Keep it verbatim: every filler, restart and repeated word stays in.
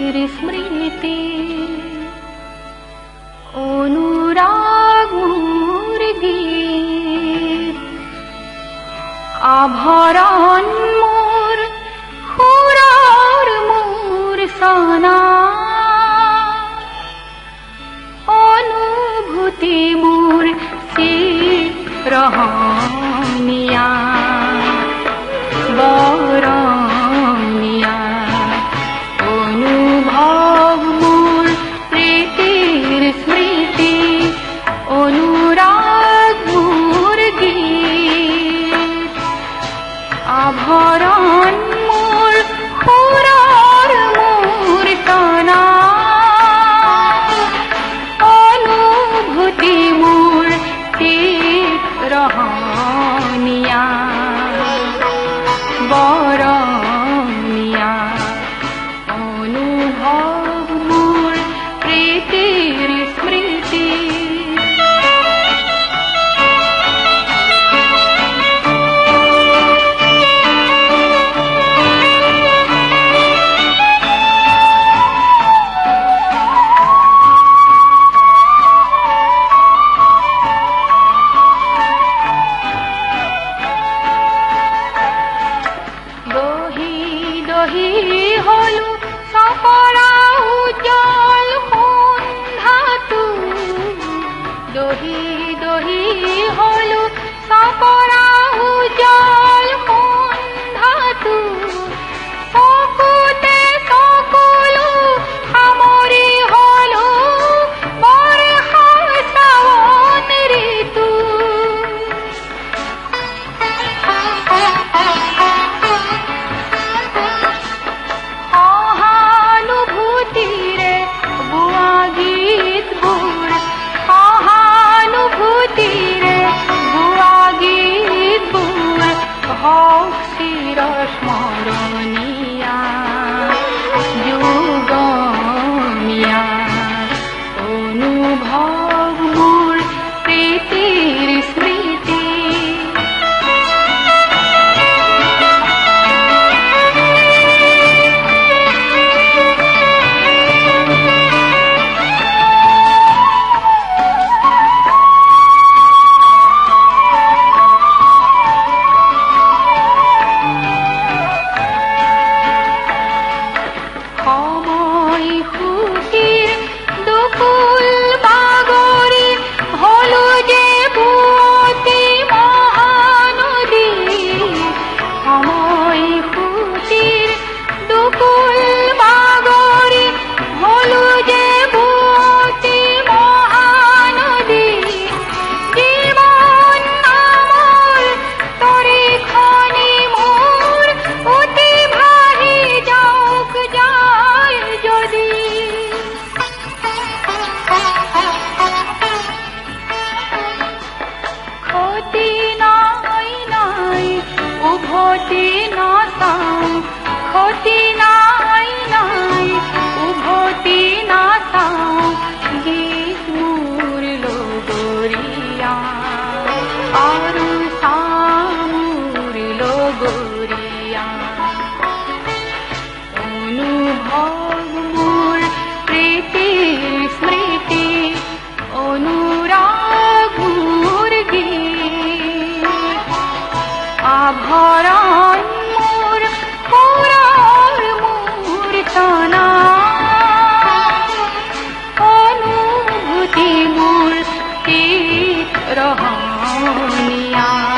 প্ৰীতিৰ স্মৃতি অনুৰাগ মোৰ গীত আভৰণ মোৰ সুৰৰ মোৰ সনা অনুভূতি মোৰ চিৰহনীয়া বৰণীয়া অনুভৱ মোৰ প্ৰীতিৰ স্মৃতি অনুৰাগ মোৰ গীত আভৰণ মোৰ সুৰৰ মোৰ সনা অনুভূতি মোৰ চিৰহনীয়া বৰণীয়া অনুভৱ মোৰ প্ৰীতিৰ স্মৃতি হলো সপৰা উজ্জ্বল সন্ধ্যাটো দহি দহি হলো সপৰা উজ্জ্বল সন্ধ্যাটো চকুতে চকুলো সামৰি হলো বৰ্ষা শ্ৰাৱণ ঋতু স্মৰণীয়া যুগমীয়া অনুভৱ মোৰ প্ৰীতিৰ স্মৃতি উভতি নাচাওঁ ক্ষতি নাই নাই উভতি নাচাওঁ গীত মোৰ লগৰীয়া আৰু চামোৰ লগৰীয়া অনুভৱ মোৰ প্ৰীতিৰ স্মৃতি অনুৰাগ মোৰ গীত আভৰণ মোৰ সুৰৰ মোৰ সনা অনুভূতি মোৰ চিৰহনীয়া